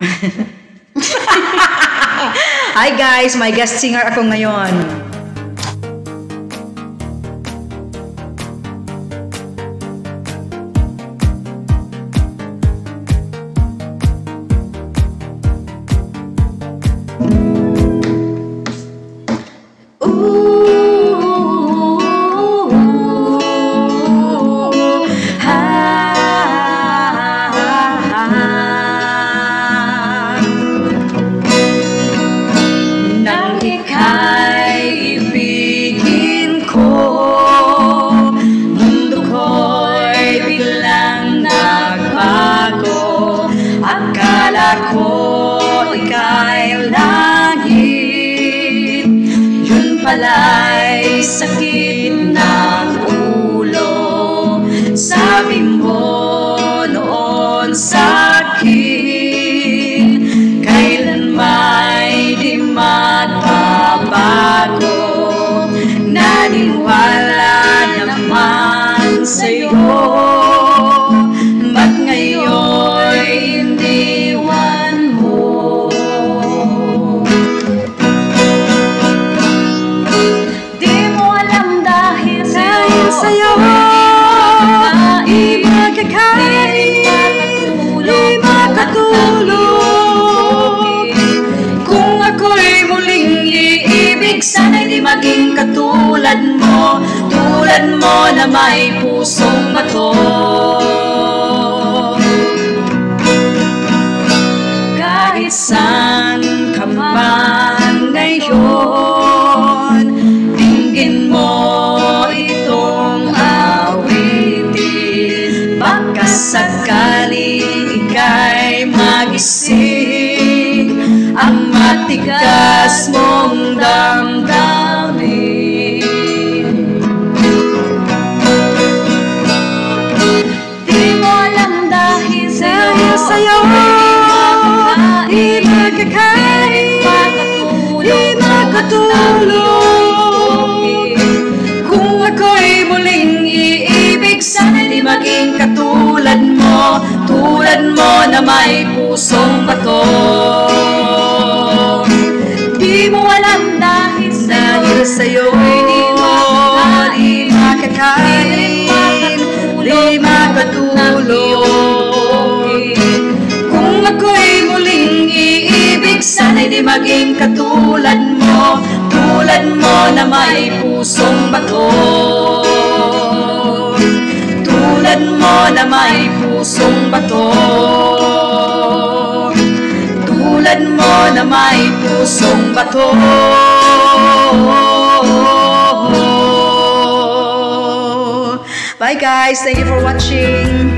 Hi guys, may guest singer ako ngayon. Ako ika'y langit, yun pala'y sakit ng ulo. Sabi mo noon sa'kin, kailan may di magbabago. Naniwala naman sa'yo, ba't ngayon iniwan mo? Di mo alam dahil sa'yo di makakain, di makatulog. Kung ako'y muling iibig, sana'y di maging katulad mo, tulad mo na may pusong bato. Kahit saan ka man ngayon, dinggin mo itong awitin. Baka sakaling ika'y magising ang matigas mong damdamin. Di mo alam dahil sa'yo di makakain, di makatulog. Kung ako'y muling iibig, sana'y di maging katulad mo, tulad mo na may pusong bato. Di mo alam dahil sa'yo di makakain, di makatulog. Kung ako'y muling iibig, sana'y di maging katulad mo, tulad mo na may pusong bato. Tulad mo na may pusong bato, tulad mo na may pusong bato. Bye guys, thank you for watching.